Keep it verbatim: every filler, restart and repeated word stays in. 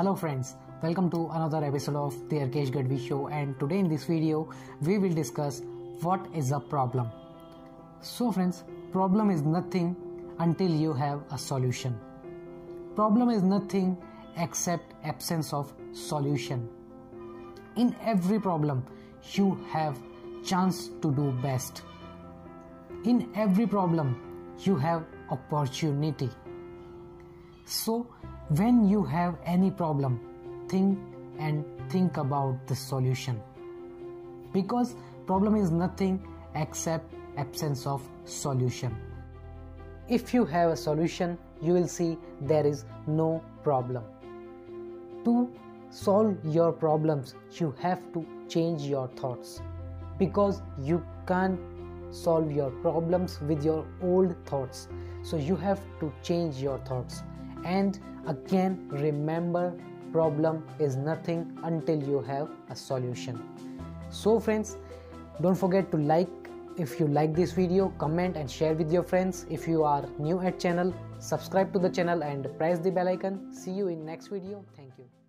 Hello friends, welcome to another episode of the Arkesh Gadhvi show, and today in this video we will discuss what is a problem. So friends, problem is nothing until you have a solution. Problem is nothing except absence of solution. In every problem you have chance to do best. In every problem you have opportunity. So when you have any problem, think and think about the solution, because problem is nothing except absence of solution. If you have a solution, you will see there is no problem. To solve your problems, you have to change your thoughts, because you can't solve your problems with your old thoughts. So you have to change your thoughts. And again, remember, problem is nothing until you have a solution. So friends, don't forget to like if you like this video, comment and share with your friends. If you are new at channel, subscribe to the channel and press the bell icon. See you in next video. Thank you.